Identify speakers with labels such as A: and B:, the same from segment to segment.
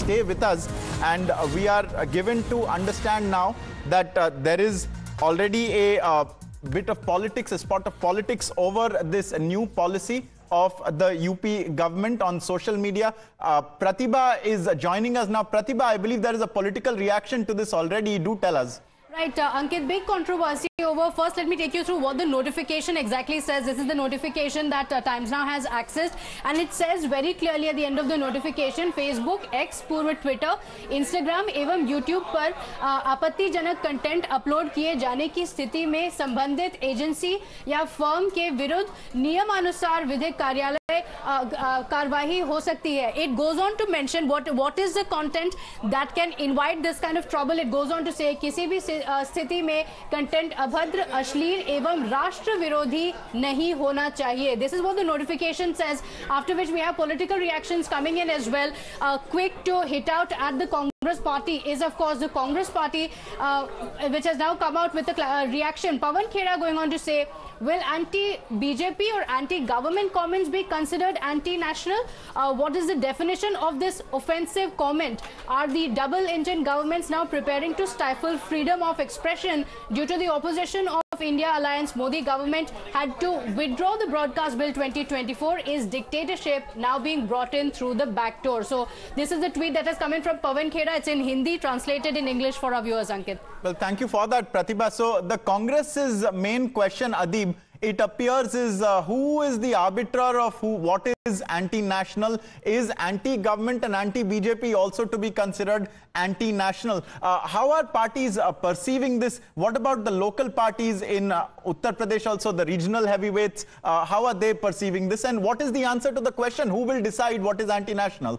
A: stay with us. And we are given to understand now that there is already a bit of politics, a spot of politics over this new policy of the UP government on social media. Pratibha is joining us now. Pratibha, I believe there is a political reaction to this already. Do tell us.
B: Right, Ankit, big controversy over. First, let me take you through what the notification exactly says. This is the notification that Times Now has accessed, and it says very clearly at the end of the notification, Facebook, X, पूर्व Twitter, Instagram एवं YouTube पर आपत्तिजनक content upload किए जाने की स्थिति में संबंधित एजेंसी या फर्म के विरुद्ध नियमानुसार विधिक कार्यालय कार्रवाई हो सकती है. It goes on to mention what is the content that can invite this kind of trouble. It goes on to say किसी भी स्थिति में कंटेंट अभद्र, अश्लील एवं राष्ट्र विरोधी नहीं होना चाहिए. This is what the notification says, after which we have political reactions coming in as well. Quick to hit out at the Congress party is of course the Congress party, which has now come out with a reaction. Pawan Khera going on to say, will anti-BJP or anti-government comments be considered anti-national? What is the definition of this offensive comment? Are the double-engine governments now preparing to stifle freedom of expression due to the opposition of India Alliance? Modi government had to withdraw the Broadcast Bill 2024. Is dictatorship now being brought in through the back door? So this is the tweet that has come in from Pawan Khera. It's in Hindi, translated in English for our viewers, Ankit.
A: Well, thank you for that, Pratibha. So the Congress's main question, Adib, it appears is who is the arbiter of what is anti-national? Is anti-government and anti-BJP also to be considered anti-national? How are parties perceiving this? What about the local parties in Uttar Pradesh, also the regional heavyweights? How are they perceiving this? And what is the answer to the question? Who will decide what is anti-national?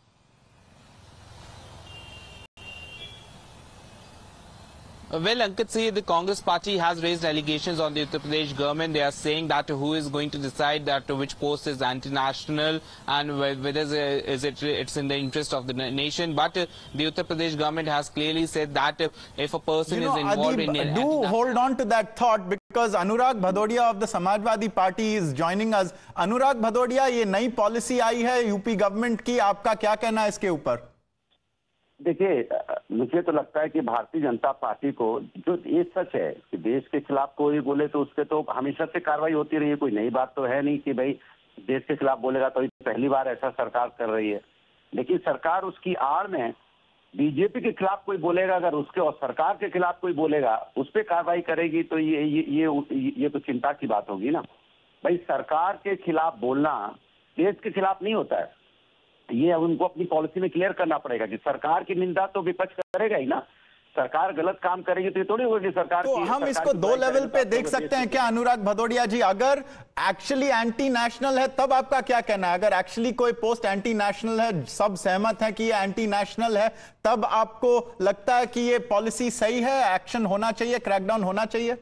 C: Well, Ankit, see, the Congress party has raised allegations on the Uttar Pradesh government. They are saying that who is going to decide that which post is anti-national and whether it's in the interest of the nation. But the Uttar Pradesh government has clearly said that if a person is involved
A: Adib,
C: in...
A: do hold on to that thought, because Anurag Bhadodia of the Samajwadi Party is joining us. Anurag Bhadodia, ये नई policy आई है UP government की, आपका क्या कहना है इसके ऊपर?
D: देखिए, मुझे तो लगता है कि भारतीय जनता पार्टी को, जो ये सच है कि देश के खिलाफ कोई बोले तो उसके तो हमेशा से कार्रवाई होती रही है. कोई नई बात तो है नहीं कि भाई देश के खिलाफ बोलेगा तो पहली बार ऐसा सरकार कर रही है. लेकिन सरकार उसकी आड़ में बीजेपी के खिलाफ कोई बोलेगा, अगर उसके और सरकार के खिलाफ कोई बोलेगा उस पर कार्रवाई करेगी तो ये तो चिंता की बात होगी ना. भाई सरकार के खिलाफ बोलना देश के खिलाफ नहीं होता है. ये उनको अपनी पॉलिसी में क्लियर करना पड़ेगा कि सरकार की निंदा तो विपक्ष करेगा ही ना. सरकार गलत काम करेगी तो ये थोड़ी होगी सरकार
A: तो हम इसको दो लेवल पे देख सकते हैं क्या अनुराग भदौड़िया जी? अगर एक्चुअली एंटी नेशनल है तब आपका क्या कहना है? अगर एक्चुअली कोई पोस्ट एंटी नेशनल है, सब सहमत है कि ये एंटी नेशनल है, तब आपको लगता है कि ये पॉलिसी सही है, एक्शन होना चाहिए, क्रैकडाउन होना चाहिए?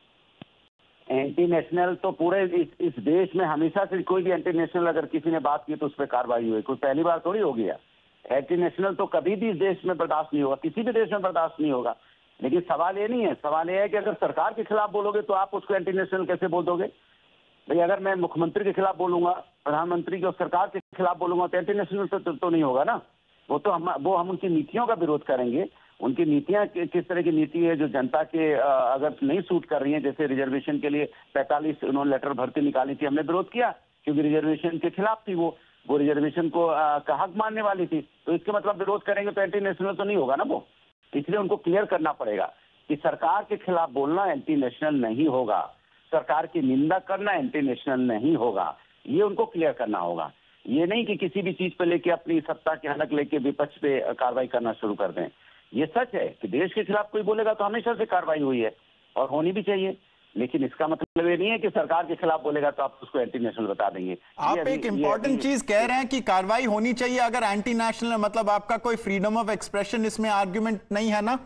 D: एंटी नेशनल तो पूरे इस देश में हमेशा से कोई भी एंटी नेशनल अगर किसी ने बात की तो उस पर कार्रवाई हुई. कोई पहली बार थोड़ी हो गया. एंटी नेशनल तो कभी भी इस देश में बर्दाश्त नहीं होगा, किसी भी देश में बर्दाश्त नहीं होगा. लेकिन सवाल ये नहीं है. सवाल ये है कि अगर सरकार के खिलाफ बोलोगे तो आप उसको एंटी नेशनल कैसे बोल दोगे? भाई अगर मैं मुख्यमंत्री के खिलाफ बोलूंगा, प्रधानमंत्री की और सरकार के खिलाफ बोलूंगा तो एंटी नेशनल तो नहीं होगा ना. वो हम उनकी नीतियों का विरोध करेंगे. उनकी नीतियां किस तरह की नीति है जो जनता के अगर नहीं सूट कर रही है. जैसे रिजर्वेशन के लिए 45 उन्होंने लेटर भर्ती निकाली थी, हमने विरोध किया क्योंकि रिजर्वेशन के खिलाफ थी. वो रिजर्वेशन को का हक मानने वाली थी. तो इसके मतलब विरोध करेंगे तो एंटी नेशनल तो नहीं होगा ना वो. इसलिए उनको क्लियर करना पड़ेगा कि सरकार के खिलाफ बोलना एंटी नेशनल नहीं होगा, सरकार की निंदा करना एंटी नेशनल नहीं होगा. ये उनको क्लियर करना होगा. ये नहीं कि किसी भी चीज पे लेके अपनी सत्ता के हनक लेके विपक्ष पे कार्रवाई करना शुरू कर दें. ये सच है कि देश के खिलाफ कोई बोलेगा तो हमेशा से कार्रवाई हुई है और होनी भी चाहिए. लेकिन इसका मतलब ये नहीं है कि सरकार के खिलाफ बोलेगा तो आप उसको एंटी नेशनल बता देंगे.
A: आप एक इंपॉर्टेंट चीज कह रहे हैं कि कार्रवाई होनी चाहिए अगर एंटी नेशनल, मतलब आपका कोई फ्रीडम ऑफ एक्सप्रेशन इसमें आर्ग्यूमेंट नहीं है ना?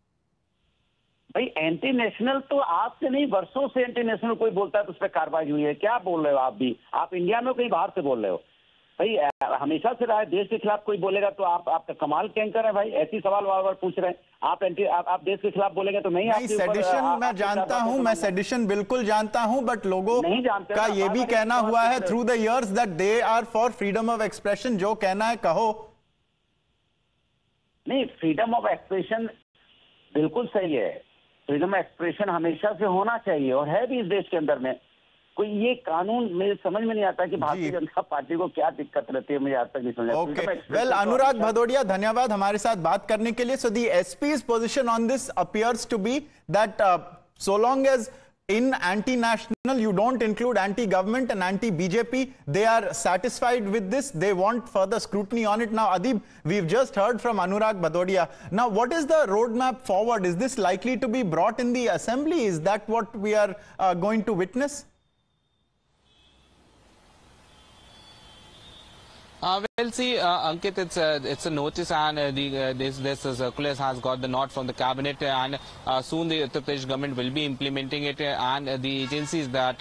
D: भाई एंटी नेशनल तो आपसे नहीं, वर्षों से एंटी नेशनल कोई बोलता है तो उस पर कार्रवाई हुई है. क्या बोल रहे हो आप भी? आप इंडिया में कहीं बाहर से बोल रहे हो? भाई हमेशा से रहा है देश के खिलाफ कोई बोलेगा तो आपका कमाल कैंकर है भाई. ऐसी सवाल बार पूछ रहे हैं. आप देश के खिलाफ बोलेंगे तो नहीं.
A: सेडिशन मैं जानता हूं, मैं सेडिशन बिल्कुल जानता हूं, बट लोगों का ये भी कहना हुआ है through the years that they are for freedom of expression. जो कहना है कहो.
D: नहीं, फ्रीडम ऑफ एक्सप्रेशन बिल्कुल सही है। फ्रीडम ऑफ एक्सप्रेशन हमेशा से होना चाहिए और है भी इस देश के अंदर में। कोई ये कानून मेरे समझ में नहीं आता कि भारतीय जनता पार्टी को क्या दिक्कत रहती है, मुझे आज तक नहीं समझ आता।
A: ओके, वेल अनुराग भदौड़िया, धन्यवाद हमारे साथ बात करने के लिए। सो दी एसपी's position on this appears to be that so long as in anti-national you don't include anti-government and anti-BJP, they are satisfied with this. They want further scrutiny on it. Now Adib, we've just heard from Anurag Bhadodia. Now what is the roadmap forward? Is this likely to be brought in the assembly? Is that what we are going to witness?
C: Well, see, Ankit, it's a notice, and this circular has got the nod from the cabinet, and soon the Uttar Pradesh government will be implementing it, and the agencies that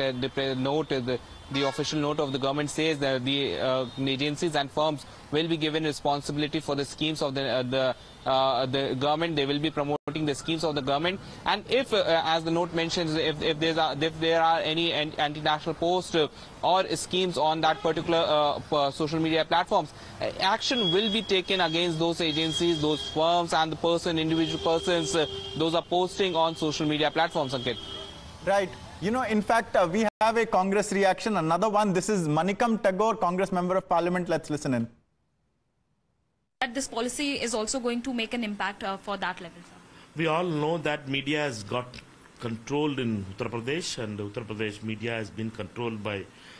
C: the official note of the government says that the agencies and firms will be given responsibility for the schemes of the government. They will be promoting the schemes of the government, and if, as the note mentions, if there are any anti-national posts or schemes on that particular social media platforms, action will be taken against those agencies, those firms, and the individual persons those are posting on social media platforms. Ankit.
A: Right. You know, in fact, we have a Congress reaction, another one. This is Manikam Tagore, Congress Member of Parliament. Let's listen in.
E: That this policy is also going to make an impact for that level, sir.
F: We all know that media has got controlled in Uttar Pradesh, and Uttar Pradesh media has been controlled by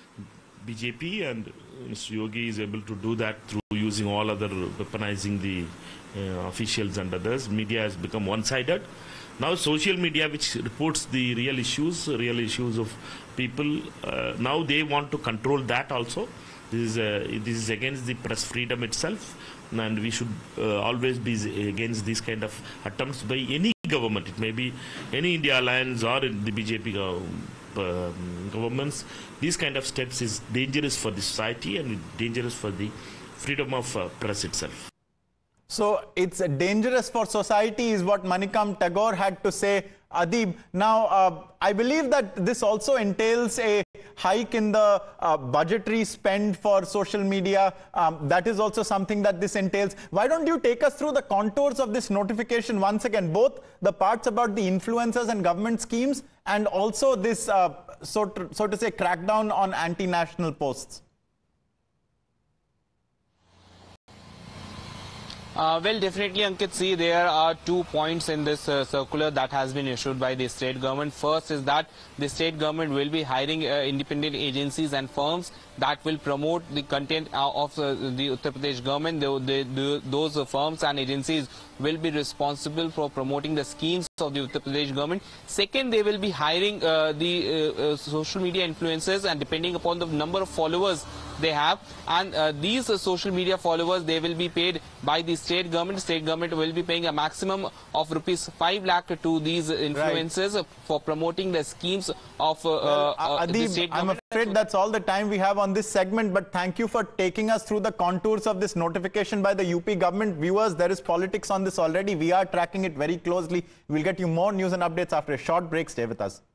F: BJP, and Mr. Yogi is able to do that through using all other, weaponizing the officials and others. Media has become one-sided. Now social media, which reports the real issues of people, now they want to control that also. This is against the press freedom itself, and we should always be against these kind of attempts by any government. It may be any India Alliance or the BJP governments. These kind of steps is dangerous for the society and dangerous for the freedom of press itself.
A: So it's dangerous for society is what Manikam Tagore had to say. Adib, now I believe that this also entails a hike in the budgetary spend for social media. That is also something that this entails. Why don't you take us through the contours of this notification once again, both the parts about the influencers and government schemes and also this, so to say, crackdown on anti-national posts?
C: Well, definitely, Ankit, see, there are 2 points in this circular that has been issued by the state government. First is that the state government will be hiring independent agencies and firms that will promote the content of the Uttar Pradesh government. Those firms and agencies will be responsible for promoting the schemes of the Uttar Pradesh government. Second, they will be hiring the social media influencers, and depending upon the number of followers they have, and these social media followers, they will be paid by the state government. State government will be paying a maximum of rupees 5 lakh to these influencers for promoting the schemes of
A: Adib,
C: the state government.
A: I'm afraid that's all the time we have on this segment, but thank you for taking us through the contours of this notification by the UP government. Viewers, there is politics on this already. We are tracking it very closely. We'll get you more news and updates after a short break. Stay with us.